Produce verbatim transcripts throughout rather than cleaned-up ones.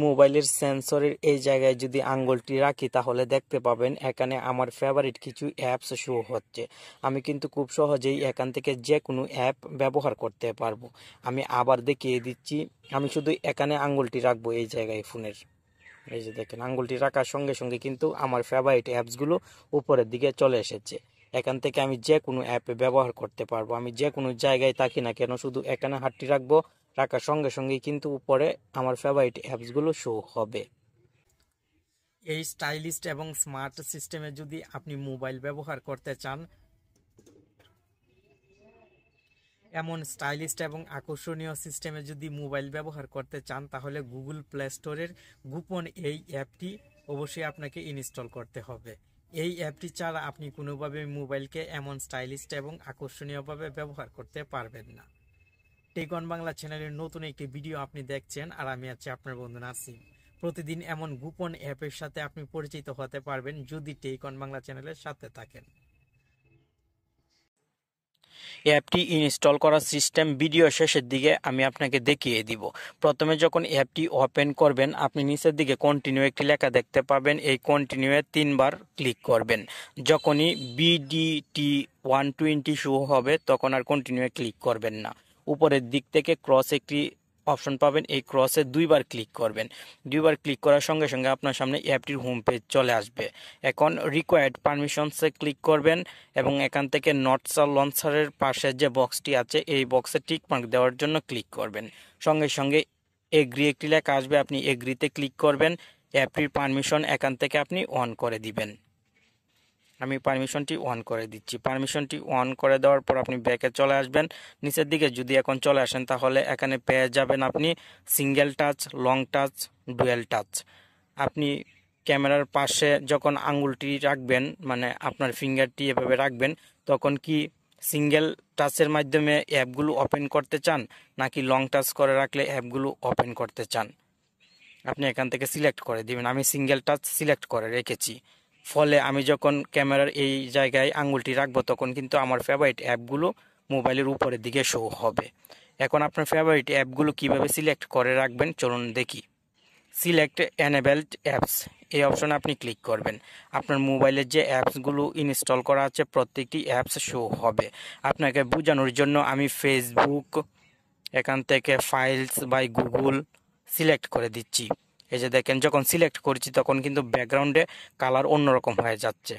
মোবাইলের সেন্সরের এই জায়গায় যদি আঙ্গুলটি রাখি তাহলে দেখতে পাবেন এখানে আমার ফেভারিট কিছু অ্যাপস শো হচ্ছে। আমি কিন্তু খুব সহজেই এখান থেকে যে কোনো অ্যাপ ব্যবহার করতে পারবো। আমি আবার দেখিয়ে দিচ্ছি, আমি শুধু এখানে আঙ্গুলটি রাখবো এই জায়গায় ফোনের। এই যে দেখেন আঙ্গুলটি রাখার সঙ্গে সঙ্গে কিন্তু আমার ফেভারিট অ্যাপসগুলো উপরের দিকে চলে এসেছে। এখান থেকে আমি যে কোনো অ্যাপে ব্যবহার করতে পারবো। আমি যে কোনো জায়গায় থাকি না কেন শুধু এখানে হাতটি রাখবো, রাখার সঙ্গে সঙ্গেই কিন্তু উপরে আমার ফেভারিট অ্যাপসগুলো শো হবে। এই স্টাইলিস্ট এবং স্মার্ট সিস্টেমে যদি আপনি মোবাইল ব্যবহার করতে চান, এমন স্টাইলিস্ট এবং আকর্ষণীয় সিস্টেমে যদি মোবাইল ব্যবহার করতে চান তাহলে গুগল প্লে স্টোরের গোপন এই অ্যাপটি অবশ্যই আপনাকে ইনস্টল করতে হবে। এই অ্যাপটি ছাড়া আপনি কোনোভাবে মোবাইলকে এমন স্টাইলিস্ট এবং আকর্ষণীয়ভাবে ব্যবহার করতে পারবেন না। টেক অন বাংলা চ্যানেলের নতুন একটি ভিডিও আপনি দেখছেন আর আমি আছি আপনার বন্ধু নাসিম। প্রতিদিন এমন গোপন অ্যাপের সাথে আপনি পরিচিত হতে পারবেন যদি টেক অন বাংলা চ্যানেলের সাথে থাকেন। অ্যাপটি ইনস্টল করার সিস্টেম ভিডিও শেষের দিকে আমি আপনাকে দেখিয়ে দিব। প্রথমে যখন অ্যাপটি ওপেন করবেন আপনি নিচের দিকে কন্টিনিউ একটি লেখা দেখতে পাবেন। এই কন্টিনিউয়ে তিনবার ক্লিক করবেন। যখনই বিডিটি ওয়ান টোয়েন্টি শো হবে তখন আর কন্টিনিউয়ে ক্লিক করবেন না। উপরের দিক থেকে ক্রস একটি অপশন পাবেন, এই ক্রসে দুইবার ক্লিক করবেন। দুইবার ক্লিক করার সঙ্গে সঙ্গে আপনার সামনে অ্যাপটির হোম পেজ চলে আসবে। এখন রিকোয়ার্ড পারমিশনসে ক্লিক করবেন এবং এখান থেকে নটসার লঞ্চারের পাশে যে বক্সটি আছে এই বক্সে টিক মার্ক দেওয়ার জন্য ক্লিক করবেন। সঙ্গে সঙ্গে এগ্রি একটি লেখা আসবে, আপনি এগ্রিতে ক্লিক করবেন। অ্যাপটির পারমিশন এখান থেকে আপনি অন করে দিবেন। আমি পারমিশনটি অন করে দিচ্ছি। পারমিশনটি অন করে দেওয়ার পর আপনি ব্যাকে চলে আসবেন। নিচের দিকে যদি এখন চলে আসেন তাহলে এখানে পেয়ে যাবেন আপনি single touch, long touch, dual touch. আপনি ক্যামেরার পাশে যখন আঙ্গুলটি রাখবেন, মানে আপনার ফিঙ্গারটি এভাবে রাখবেন, তখন কি সিঙ্গেল টাচের মাধ্যমে অ্যাপগুলো ওপেন করতে চান নাকি লং টাচ করে রাখলে অ্যাপগুলো ওপেন করতে চান, আপনি এখান থেকে সিলেক্ট করে দিবেন। আমি সিঙ্গেল টাচ সিলেক্ট করে রেখেছি, ফলে আমি যখন ক্যামেরার এই জায়গায় আঙ্গুলটি রাখবো তখন কিন্তু আমার ফেভারিট অ্যাপগুলো মোবাইলের উপরের দিকে শো হবে। এখন আপনার ফেভারিট অ্যাপগুলো কিভাবে সিলেক্ট করে রাখবেন চলুন দেখি। সিলেক্ট এনেবেলড অ্যাপস এই অপশনে আপনি ক্লিক করবেন। আপনার মোবাইলের যে অ্যাপসগুলো ইনস্টল করা আছে প্রত্যেকটি অ্যাপস শো হবে। আপনাকে বোঝানোর জন্য আমি ফেসবুক, এখান থেকে ফাইলস বাই গুগল সিলেক্ট করে দিচ্ছি। এই যে দেখেন যখন সিলেক্ট করছি তখন কিন্তু ব্যাকগ্রাউন্ডে কালার অন্যরকম হয়ে যাচ্ছে।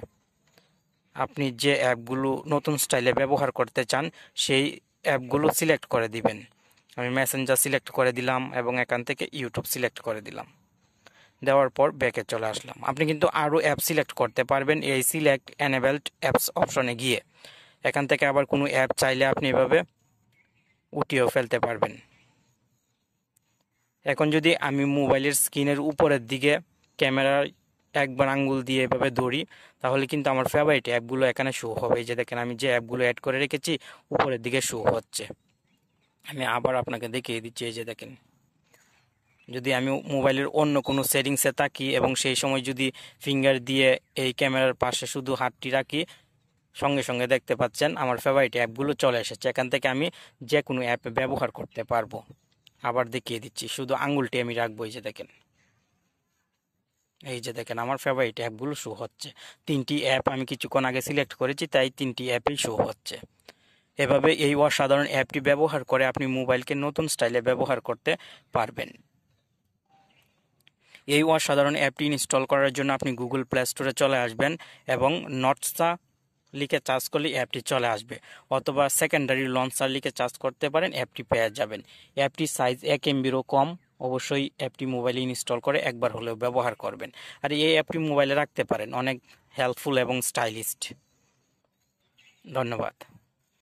আপনি যে অ্যাপগুলো নতুন স্টাইলে ব্যবহার করতে চান সেই অ্যাপগুলো সিলেক্ট করে দিবেন। আমি মেসেঞ্জার সিলেক্ট করে দিলাম এবং এখান থেকে ইউটিউব সিলেক্ট করে দিলাম। দেওয়ার পর ব্যাকে চলে আসলাম। আপনি কিন্তু আরও অ্যাপ সিলেক্ট করতে পারবেন এই সিলেক্ট এনেবেলড অ্যাপস অপশনে গিয়ে। এখান থেকে আবার কোনো অ্যাপ চাইলে আপনি এভাবে উঠিয়েও ফেলতে পারবেন। এখন যদি আমি মোবাইলের স্ক্রিনের উপরের দিকে ক্যামেরার একবার আঙ্গুল দিয়ে এভাবে ধরি তাহলে কিন্তু আমার ফেভারিট অ্যাপগুলো এখানে শো হবে। এই যে দেখেন আমি যে অ্যাপগুলো অ্যাড করে রেখেছি উপরের দিকে শো হচ্ছে। আমি আবার আপনাকে দেখিয়ে দিচ্ছি। এই যে দেখেন যদি আমি মোবাইলের অন্য কোনো সেটিংসে থাকি এবং সেই সময় যদি ফিঙ্গার দিয়ে এই ক্যামেরার পাশে শুধু হাতটি রাখি সঙ্গে সঙ্গে দেখতে পাচ্ছেন আমার ফেভারিট অ্যাপগুলো চলে এসেছে। এখান থেকে আমি যে কোনো অ্যাপ ব্যবহার করতে পারবো। আবার দেখিয়ে দিচ্ছি, শুধু আঙ্গুলটি আমি রাখবো। এই যে দেখেন এই যে দেখেন আমার ফেভারিট অ্যাপগুলো শো হচ্ছে। তিনটি অ্যাপ আমি কিছুক্ষণ আগে সিলেক্ট করেছি তাই তিনটি অ্যাপই শো হচ্ছে। এভাবে এই অসাধারণ অ্যাপটি ব্যবহার করে আপনি মোবাইলকে নতুন স্টাইলে ব্যবহার করতে পারবেন। এই অসাধারণ অ্যাপটি ইনস্টল করার জন্য আপনি গুগল প্লে স্টোরে চলে আসবেন এবং নটসা লিখে চার্জ করলে অ্যাপটি চলে আসবে, অথবা সেকেন্ডারি লঞ্চার লিখে চার্জ করতে পারেন, অ্যাপটি পেয়ে যাবেন। অ্যাপটির সাইজ এক এমবিরও কম। অবশ্যই অ্যাপটি মোবাইলে ইনস্টল করে একবার হলেও ব্যবহার করবেন। আর এই অ্যাপটি মোবাইলে রাখতে পারেন, অনেক হেল্পফুল এবং স্টাইলিস্ট। ধন্যবাদ।